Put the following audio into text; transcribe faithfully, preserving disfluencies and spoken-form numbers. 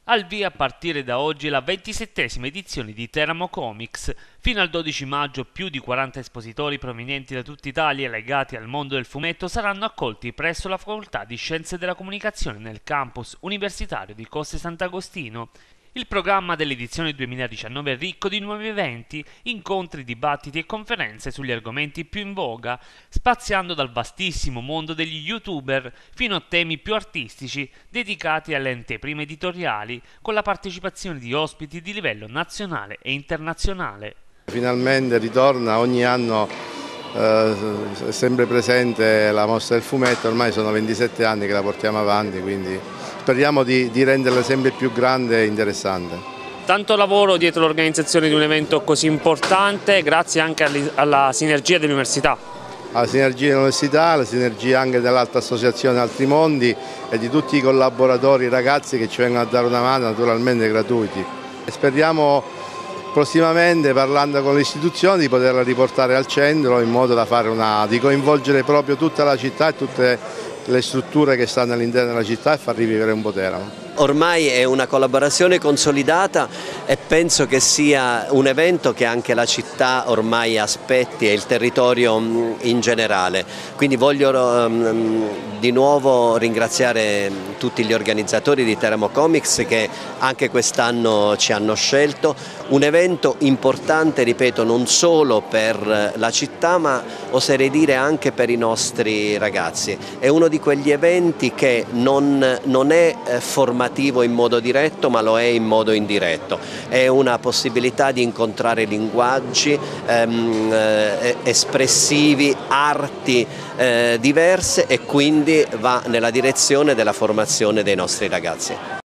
Al via a partire da oggi la ventisettesima edizione di Teramo Comics. Fino al dodici maggio più di quaranta espositori provenienti da tutta Italia legati al mondo del fumetto saranno accolti presso la Facoltà di Scienze della Comunicazione nel campus universitario di Coste Sant'Agostino. Il programma dell'edizione duemiladiciannove è ricco di nuovi eventi, incontri, dibattiti e conferenze sugli argomenti più in voga, spaziando dal vastissimo mondo degli youtuber fino a temi più artistici dedicati alle anteprime editoriali, con la partecipazione di ospiti di livello nazionale e internazionale. Finalmente ritorna ogni anno eh, sempre presente la mostra del fumetto, ormai sono ventisette anni che la portiamo avanti, quindi speriamo di, di renderla sempre più grande e interessante. Tanto lavoro dietro l'organizzazione di un evento così importante, grazie anche alla sinergia dell'università. Alla sinergia dell'università, alla sinergia anche dell'altra associazione Altri Mondi e di tutti i collaboratori ragazzi che ci vengono a dare una mano, naturalmente gratuiti. Speriamo prossimamente, parlando con le istituzioni, di poterla riportare al centro in modo da fare una, di coinvolgere proprio tutta la città e tutte le strutture che stanno all'interno della città e far rivivere un po' Teramo. Ormai è una collaborazione consolidata e penso che sia un evento che anche la città ormai aspetti e il territorio in generale. Quindi voglio um, di nuovo ringraziare tutti gli organizzatori di Teramo Comics che anche quest'anno ci hanno scelto. Un evento importante, ripeto, non solo per la città ma oserei dire anche per i nostri ragazzi. È uno di quegli eventi che non, non è formativo in modo diretto ma lo è in modo indiretto, è una possibilità di incontrare linguaggi ehm, eh, espressivi, arti eh, diverse e quindi va nella direzione della formazione dei nostri ragazzi.